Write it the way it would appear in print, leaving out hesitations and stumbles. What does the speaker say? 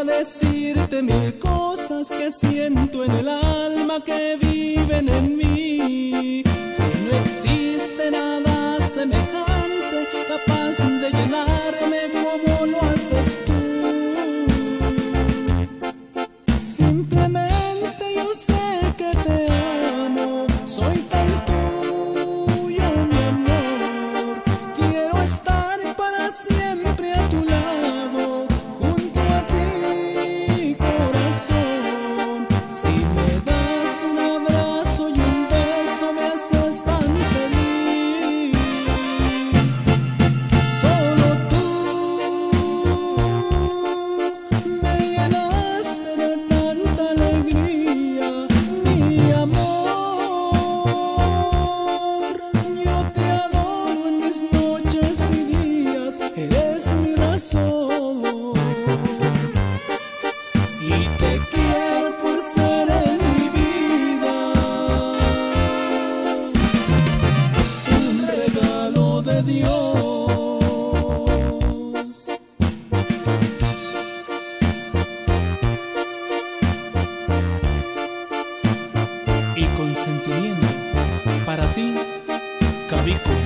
decirte mil cosas que siento en el alma, que viven en mí, que no existe nada semejante, capaz de llenarme como lo haces tú. Simplemente yo sé que te amo, soy tan tuyo, mi amor. Quiero estar para siempre a tu lado, junto a ti, corazón. Si me das un abrazo y un beso, me haces tan feliz. Solo tú me llenaste de tanta alegría, mi amor. Yo te adoro en mis noches y días, eres mi razón. Y te quiero por ser en mi vida un regalo de Dios. Y con sentimiento para ti, Cabico.